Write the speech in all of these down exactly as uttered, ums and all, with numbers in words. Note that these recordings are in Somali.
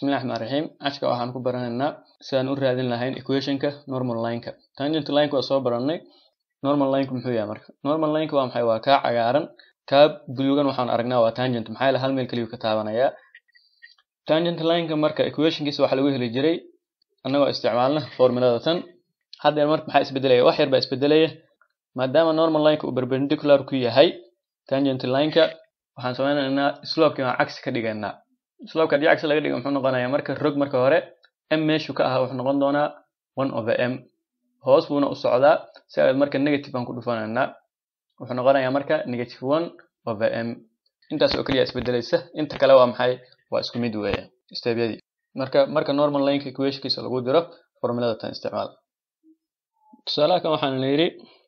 Bismillah ar-Rahman ar-Rahim. Ashka waxaan ku baranaynaa sidaan u raadin lahayn equation-ka normal line-ka. Tangent line-ka waa soo baranay. Normal line-ku muxuu yahay marka? Normal line-ku waa maxay? Waa ka cagaaran. Ka buluugan waxaan aragnaa waa tangent. Maxay la hal meel kaliya ka taabanaya? Tangent line-ka marka equation-kiisa waxa lagu heli jiray annagoo isticmaalna formulada tan. Hadda marka maxay isbedelaya? Wax yar baa isbedelaya. Maadaama normal line-ku uu perpendicular ku yahay tangent line-ka waxaan sameynaynaa slope-ka aan cagsi ka dhigaynaa. slope-ka hadii cagsi laga dhigo muxuu noqonayaa marka rog marka hore m meeshu ka ahaa wuxuu noqon doonaa one over m hoos buuna u socdaa si ay marka negative aan ku dhufanaynaa wuxuu noqonayaa marka negative one over m intaas oo kaliya isbedelaysa inta kale waa maxay waa isku mid weeye steebyadii marka marka normal line-ka equation-kiisa lagu diro formulada tan isticmaal tusaale kan waxaan leeyahay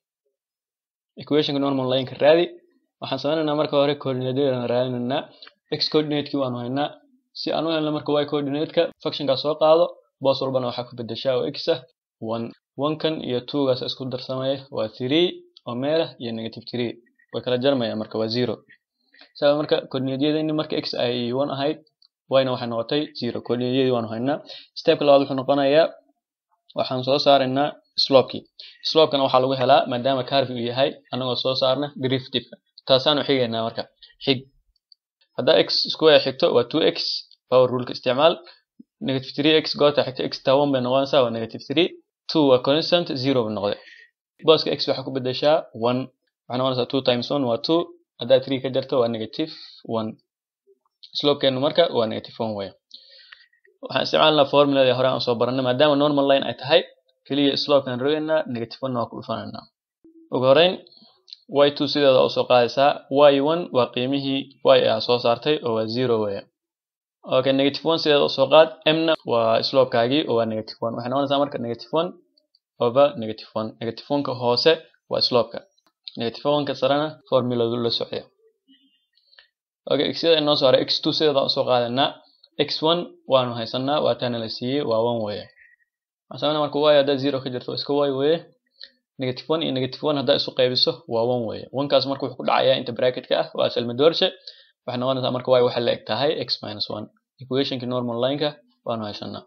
equation-ka normal line-ka raadi waxaan sameynaynaa marka hore coordinate-yada raadinaynaa x coordinate-kii waan haynaa si aan u helno marka y coordinate-ka function-ka soo qaado boos walbana waxa ku bedeshaa oo x ah one one kan iyo two gaas isku darsamaya waa three oo meel ah iyo negative three way kala jarmaya marka waa zero sabab marka coordinate-yadani marka x ay one ahayd y-na waxay noqotay zero coordinate-yadii waan haynaa step-ka labaad wuxuu noqonayaa waxaan soo saaraynaa slope-kii slope-kana waxa lagu helaa maadaama curve uu yahay anagoo soo saarna derivative-ka taasaan u xigaynaa marka xig hadda x square xigto waa two x power rule ka isticmaal negative three x goota xigto x ta one bay noqonaysaa waa negative three two waa constant zero bay noqday booska x waxa ku bedeshaa one waxa noqonaysaa two times one waa two hadda three ka jarto waa negative one slope-keenu marka waa negative one way waxaan isticmaalnaa formulada hore aan soo baranay maadaama normal line ay tahay kaliya slope-kan rogeynaa negative one waa ku dhufanaynaa ugu horeyn y two sideeda u soo qaadaysaa y one waa qiimihii y ah soo saartay oo waa zero way okay negative one sideeda u soo qaad m na waa slope-kaagii oo waa negative one waxay noqonaysaa marka negative one over negative one negative one ka hoose waa slope-ka negative one ka sarana formuladu la socda okay x sideeda inoo saaray x two sideeda u soo qaadanaa x one waanu haysanaa waa tan la siiyay waa one way waxaan marka y hadda zero ka jirto iska y way negative one iyo negative one hadda isu qaybiso waa one way one kaas marka wuxuu ku dhacayaa inta bracket-ka ah waa salmadoorshe waxay noqonaysaa marka y waxa la eg tahay x minus one equation-ka normal line-ka waanu haysanaa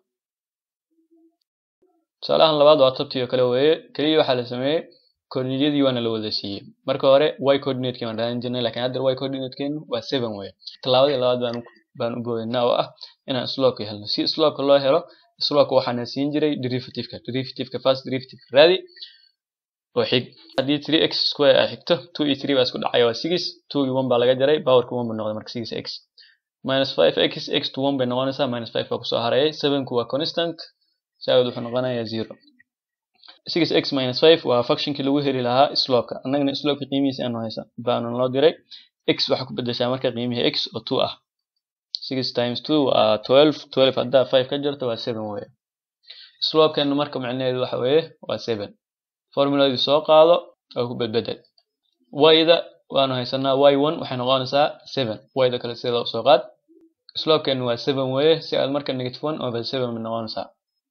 tusaalahan labaad waa tabtii oo kale weeye kaliya waxa la sameeyay coordinate-yadii waana la wada siiyay marka hore y coordinate-kii waan raadin jirnay laakiin hadda y coordinate-keenu waa seven way talaabadii labaad baan baan u boodaynaa oo ah inaan slope-ka helno si slope-ka loo helo slope-ka waxaan siin jiray derivative-ka derivative-ka first derivative raadi oo xig hadii three x square ay xigto two iyo three baa isku dhacaya waa six two iyo one baa laga jaray power-ka one buu noqday marka six x minus five x x to one bay noqonaysaa minus five baa ku soo harayay seven ku waa constant saawid wuxuu noqonayaa zero six x minus five waa function-kii lagu heli lahaa slope-ka annagana slope-ka qiimihiisa aanu haysan baanu loo diray x waxa ku bedeshaa marka qiimihii x oo two ah six times two waa twelve twelve hadda five ka jarto waa seven way slope-kan marka macnaheedu waxa weeye waa seven formuladii soo qaado oo ku bedbedel y-da waanu haysanaa y one waxay noqonaysaa seven y-da kale sida soo qaad slope-kan waa seven way si aad marka negative one over seven bay noqonaysaa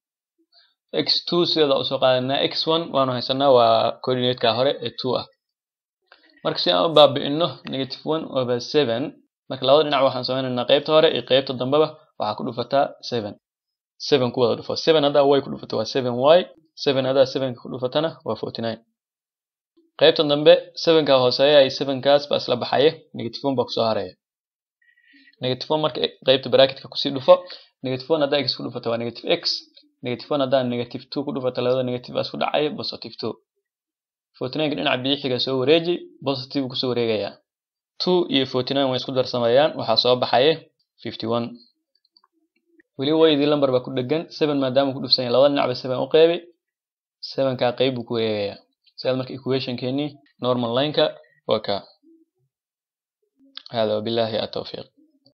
x two sida u soo qaadanaa x one waanu haysanaa waa coordinate-ka hore ee two ah marka si aan u baabi'ino negative one over seven marka labada dhinac waxaan sameynaynaa qaybta hore iyo qaybta dambeba waxa ku dhufataa seven seven ku wada dhufo seven hadda y ku dhufato waa seven y seven hadda seven ku dhufatana waa forty-nine qaybta dambe seven ka hooseeya ay seven kaas baa isla baxaya negative one baa ku soo haraya negative one marka qaybta bracket-ka ku sii dhufo negative one hadda x ku dhufato waa negative x negative one hadda negative two ku dhufato labada negative baa isku dhacay positive two forty-nine ka dhinaca bixiga soo wareeji positive ku soo wareegaya two iyo forty-nine way isku darsamayaan waxa soo baxaya fifty-one wali way-dii lambar baa ku dhagan seven maadaama ku dhufsan labada dhinac ba seven u qeybi seven ka qayb ku wareegaya sida marka equation-keeni normal line-ka waa ka hada billahi at-tawfiq